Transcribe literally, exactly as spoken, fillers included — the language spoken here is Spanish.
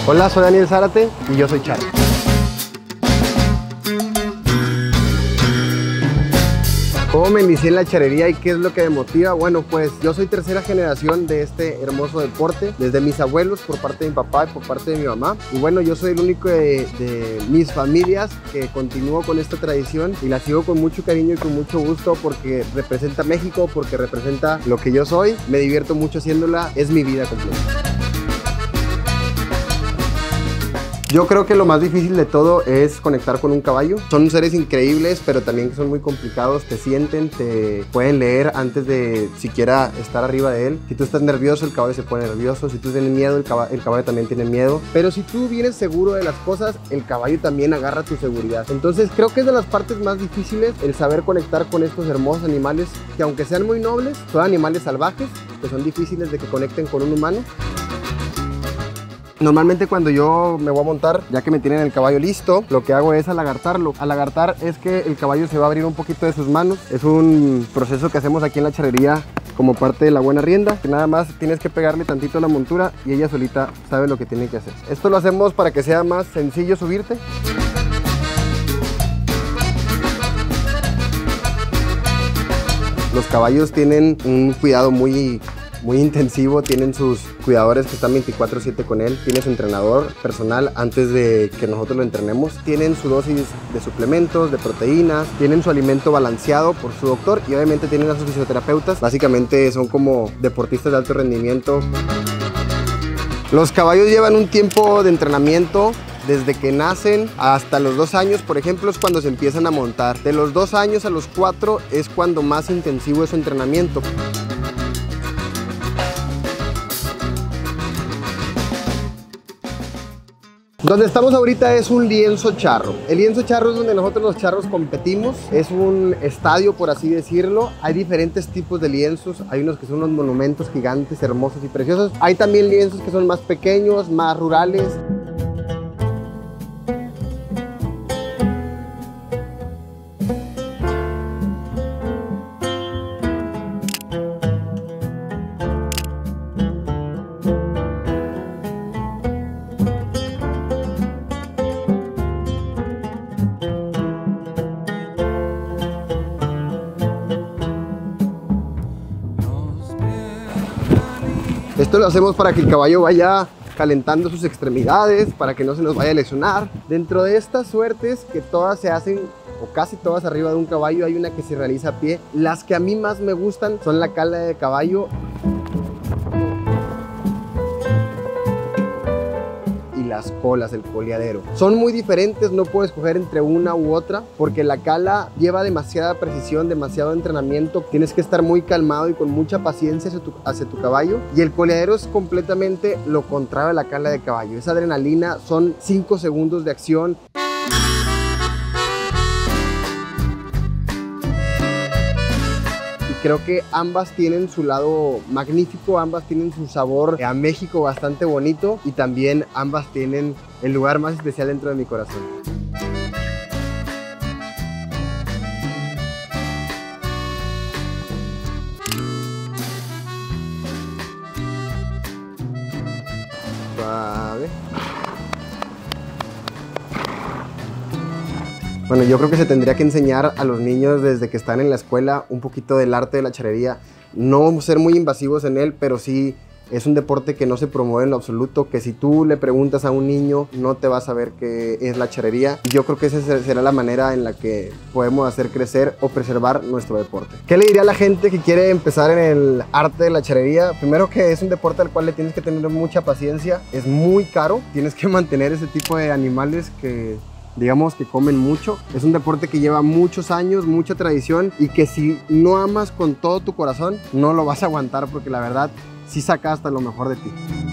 Hola, soy Daniel Zárate y yo soy Charo. ¿Cómo me inicié en la charrería y qué es lo que me motiva? Bueno, pues yo soy tercera generación de este hermoso deporte, desde mis abuelos por parte de mi papá y por parte de mi mamá. Y bueno, yo soy el único de, de mis familias que continúo con esta tradición y la sigo con mucho cariño y con mucho gusto porque representa México, porque representa lo que yo soy. Me divierto mucho haciéndola, es mi vida completa. Yo creo que lo más difícil de todo es conectar con un caballo. Son seres increíbles, pero también son muy complicados. Te sienten, te pueden leer antes de siquiera estar arriba de él. Si tú estás nervioso, el caballo se pone nervioso. Si tú tienes miedo, el caballo, el caballo también tiene miedo. Pero si tú vienes seguro de las cosas, el caballo también agarra tu seguridad. Entonces creo que es de las partes más difíciles el saber conectar con estos hermosos animales que, aunque sean muy nobles, son animales salvajes, que son difíciles de que conecten con un humano. Normalmente cuando yo me voy a montar, ya que me tienen el caballo listo, lo que hago es alagartarlo. Alagartar es que el caballo se va a abrir un poquito de sus manos. Es un proceso que hacemos aquí en la charrería como parte de la buena rienda, que nada más tienes que pegarle tantito a la montura y ella solita sabe lo que tiene que hacer. Esto lo hacemos para que sea más sencillo subirte. Los caballos tienen un cuidado muy... muy intensivo, tienen sus cuidadores que están veinticuatro siete con él, tiene su entrenador personal antes de que nosotros lo entrenemos, tienen su dosis de suplementos, de proteínas, tienen su alimento balanceado por su doctor y obviamente tienen a sus fisioterapeutas. Básicamente son como deportistas de alto rendimiento. Los caballos llevan un tiempo de entrenamiento desde que nacen hasta los dos años, por ejemplo, es cuando se empiezan a montar. De los dos años a los cuatro es cuando más intensivo es su entrenamiento. Donde estamos ahorita es un lienzo charro. El lienzo charro es donde nosotros los charros competimos. Es un estadio, por así decirlo. Hay diferentes tipos de lienzos. Hay unos que son unos monumentos gigantes, hermosos y preciosos. Hay también lienzos que son más pequeños, más rurales. Esto lo hacemos para que el caballo vaya calentando sus extremidades, para que no se nos vaya a lesionar. Dentro de estas suertes, que todas se hacen, o casi todas arriba de un caballo, hay una que se realiza a pie. Las que a mí más me gustan son la cala de caballo y las colas, el coleadero. Son muy diferentes, no puedo escoger entre una u otra, porque la cala lleva demasiada precisión, demasiado entrenamiento. Tienes que estar muy calmado y con mucha paciencia hacia tu, hacia tu caballo. Y el coleadero es completamente lo contrario de la cala de caballo. Es adrenalina, son cinco segundos de acción. Creo que ambas tienen su lado magnífico, ambas tienen su sabor a México bastante bonito y también ambas tienen el lugar más especial dentro de mi corazón. Suave. Bueno, yo creo que se tendría que enseñar a los niños desde que están en la escuela un poquito del arte de la charrería. No ser muy invasivos en él, pero sí es un deporte que no se promueve en lo absoluto, que si tú le preguntas a un niño no te va a saber qué es la charrería. Y yo creo que esa será la manera en la que podemos hacer crecer o preservar nuestro deporte. ¿Qué le diría a la gente que quiere empezar en el arte de la charrería? Primero, que es un deporte al cual le tienes que tener mucha paciencia, es muy caro, tienes que mantener ese tipo de animales que... digamos que comen mucho. Es un deporte que lleva muchos años, mucha tradición y que si no amas con todo tu corazón no lo vas a aguantar, porque la verdad sí saca hasta lo mejor de ti.